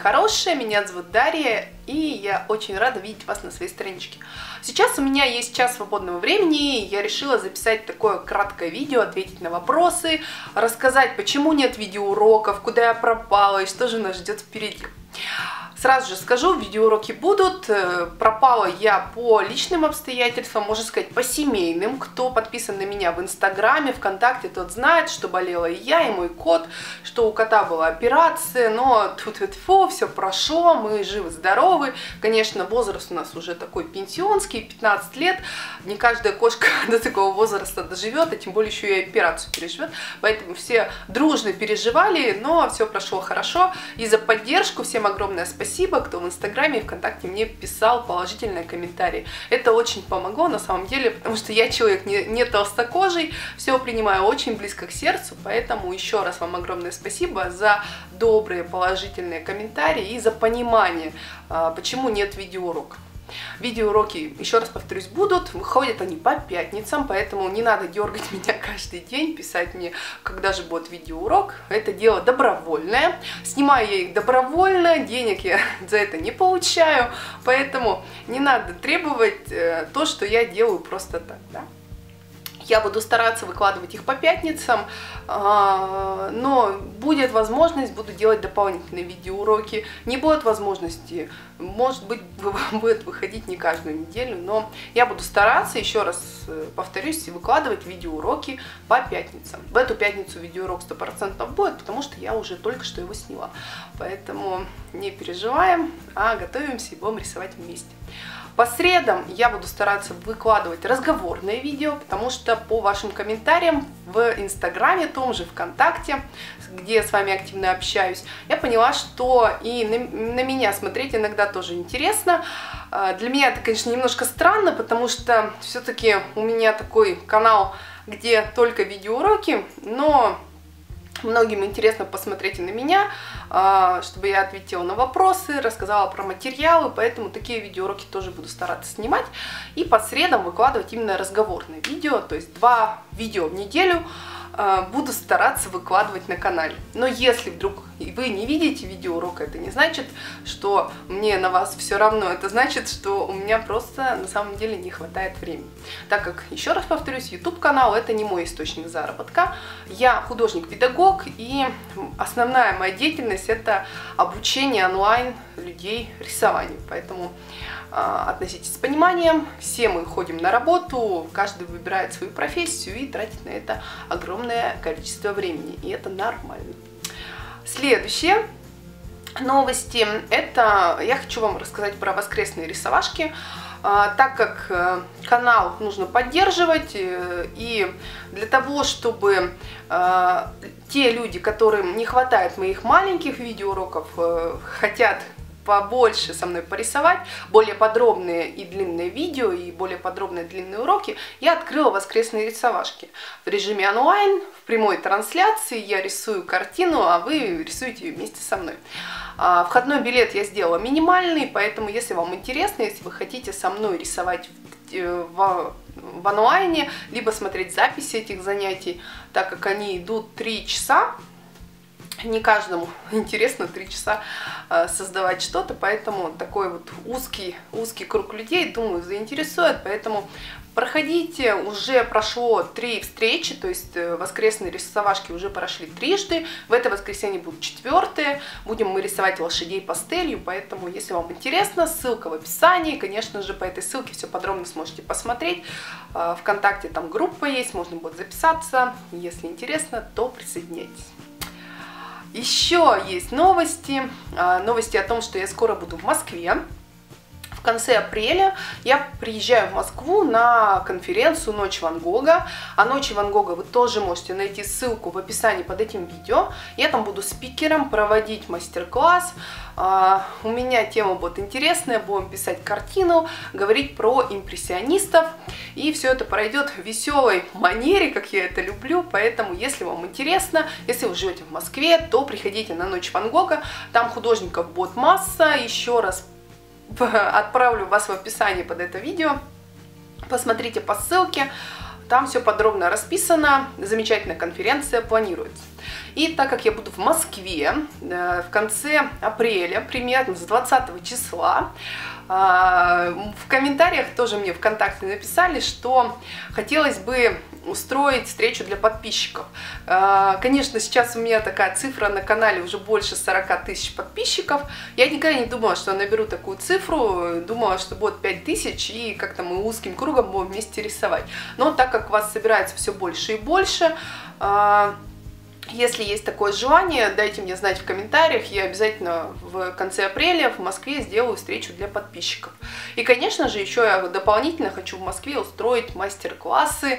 хорошие, меня зовут Дарья, и я очень рада видеть вас на своей страничке. Сейчас у меня есть час свободного времени, и я решила записать такое краткое видео, ответить на вопросы, рассказать, почему нет видеоуроков, куда я пропала и что же нас ждет впереди. Сразу же скажу, видеоуроки будут. Пропала я по личным обстоятельствам, можно сказать, по семейным. Кто подписан на меня в Инстаграме, ВКонтакте, тот знает, что болела и я, и мой кот, что у кота была операция, но тьфу-тьфу, все прошло, мы живы-здоровы. Конечно, возраст у нас уже такой пенсионский, 15 лет. Не каждая кошка до такого возраста доживет, а тем более еще и операцию переживет. Поэтому все дружно переживали, но все прошло хорошо. И за поддержку всем огромное спасибо, кто в Инстаграме и ВКонтакте мне писал положительные комментарии. Это очень помогло на самом деле, потому что я человек не толстокожий, все принимаю очень близко к сердцу, поэтому еще раз вам огромное спасибо за добрые положительные комментарии и за понимание, почему нет видеоуроков. Видеоуроки, еще раз повторюсь, будут, выходят они по пятницам, поэтому не надо дергать меня каждый день, писать мне, когда же будет видеоурок. Это дело добровольное, снимаю я их добровольно, денег я за это не получаю, поэтому не надо требовать то, что я делаю просто так, да? Я буду стараться выкладывать их по пятницам, но будет возможность, буду делать дополнительные видеоуроки. Не будет возможности, может быть, будет выходить не каждую неделю, но я буду стараться, еще раз повторюсь, выкладывать видеоуроки по пятницам. В эту пятницу видеоурок 100% будет, потому что я уже только что его сняла. Поэтому не переживаем, а готовимся и будем рисовать вместе. По средам я буду стараться выкладывать разговорные видео, потому что по вашим комментариям в Инстаграме, том же ВКонтакте, где я с вами активно общаюсь, я поняла, что и на меня смотреть иногда тоже интересно. Для меня это, конечно, немножко странно, потому что все-таки у меня такой канал, где только видеоуроки, но многим интересно посмотреть и на меня, чтобы я ответила на вопросы, рассказала про материалы, поэтому такие видеоуроки тоже буду стараться снимать. И по средам выкладывать именно разговорные видео, то есть 2 видео в неделю буду стараться выкладывать на канале. Но если вдруг вы не видите видеоурока, это не значит, что мне на вас все равно. Это значит, что у меня просто на самом деле не хватает времени. Так как, еще раз повторюсь, YouTube канал это не мой источник заработка. Я художник-педагог, и основная моя деятельность это обучение онлайн людей рисованию. Поэтому относитесь с пониманием, все мы ходим на работу, каждый выбирает свою профессию и тратит на это огромное количество времени, и это нормально. Следующие новости, это я хочу вам рассказать про воскресные рисовашки. Так как канал нужно поддерживать, и для того, чтобы те люди, которым не хватает моих маленьких видеоуроков, хотят побольше со мной порисовать, более подробные и длинные видео, и более подробные длинные уроки, я открыла воскресные рисовашки. В режиме онлайн, в прямой трансляции я рисую картину, а вы рисуете ее вместе со мной. Входной билет я сделала минимальный, поэтому если вам интересно, если вы хотите со мной рисовать в онлайне, либо смотреть записи этих занятий, так как они идут 3 часа, не каждому интересно 3 часа создавать что-то, поэтому такой вот узкий круг людей, думаю, заинтересует, поэтому проходите, уже прошло 3 встречи, то есть воскресные рисовашки уже прошли трижды, в это воскресенье будет 4-е, будем мы рисовать лошадей пастелью, поэтому если вам интересно, ссылка в описании, конечно же, по этой ссылке все подробно сможете посмотреть, ВКонтакте там группа есть, можно будет записаться, если интересно, то присоединяйтесь. Еще есть новости о том, что я скоро буду в Москве. В конце апреля я приезжаю в Москву на конференцию «Ночь Ван Гога». О «Ночи Ван Гога» вы тоже можете найти ссылку в описании под этим видео. Я там буду спикером проводить мастер-класс. У меня тема будет интересная, будем писать картину, говорить про импрессионистов. И все это пройдет в веселой манере, как я это люблю. Поэтому, если вам интересно, если вы живете в Москве, то приходите на «Ночь Ван Гога». Там художников будет масса. Еще раз отправлю вас в описании под это видео. Посмотрите по ссылке. Там все подробно расписано, замечательная конференция планируется. И так как я буду в Москве в конце апреля, примерно с 20 числа, в комментариях тоже мне ВКонтакте написали, что хотелось бы устроить встречу для подписчиков. Конечно, сейчас у меня такая цифра на канале уже больше 40 тысяч подписчиков. Я никогда не думала, что я наберу такую цифру, думала, что будет 5 тысяч, и как-то мы узким кругом будем вместе рисовать. Но так как вас собирается все больше и больше, если есть такое желание, дайте мне знать в комментариях, я обязательно в конце апреля в Москве сделаю встречу для подписчиков. И, конечно же, еще я дополнительно хочу в Москве устроить мастер-классы,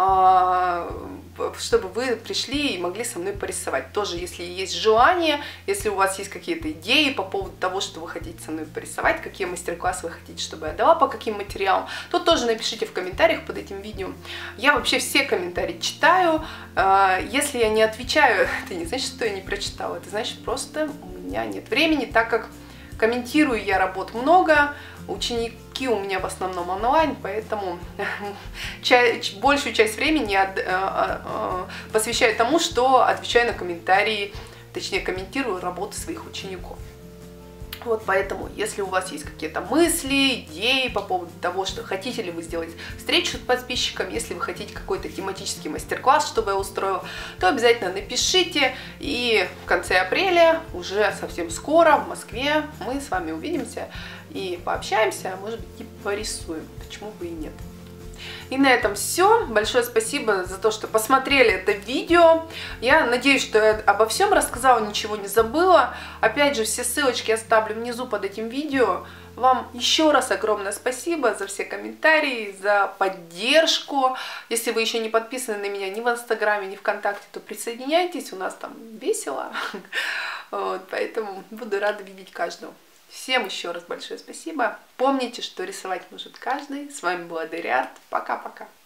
чтобы вы пришли и могли со мной порисовать. Тоже, если есть желание, если у вас есть какие-то идеи по поводу того, что вы хотите со мной порисовать, какие мастер-классы вы хотите, чтобы я дала, по каким материалам, то тоже напишите в комментариях под этим видео. Я вообще все комментарии читаю. Если я не отвечаю, это не значит, что я не прочитала, это значит, просто у меня нет времени, так как комментирую я работ много, ученики у меня в основном онлайн, поэтому большую часть времени посвящаю тому, что отвечаю на комментарии, точнее комментирую работы своих учеников. Вот поэтому, если у вас есть какие-то мысли, идеи по поводу того, что хотите ли вы сделать встречу с подписчиком, если вы хотите какой-то тематический мастер-класс, чтобы я устроила, то обязательно напишите. И в конце апреля, уже совсем скоро в Москве, мы с вами увидимся и пообщаемся, а может быть и порисуем, почему бы и нет. И на этом все. Большое спасибо за то, что посмотрели это видео. Я надеюсь, что я обо всем рассказала, ничего не забыла. Опять же, все ссылочки оставлю внизу под этим видео. Вам еще раз огромное спасибо за все комментарии, за поддержку. Если вы еще не подписаны на меня ни в Инстаграме, ни ВКонтакте, то присоединяйтесь, у нас там весело. Вот, поэтому буду рада видеть каждого. Всем еще раз большое спасибо. Помните, что рисовать может каждый. С вами была Дарья Арт. Пока-пока.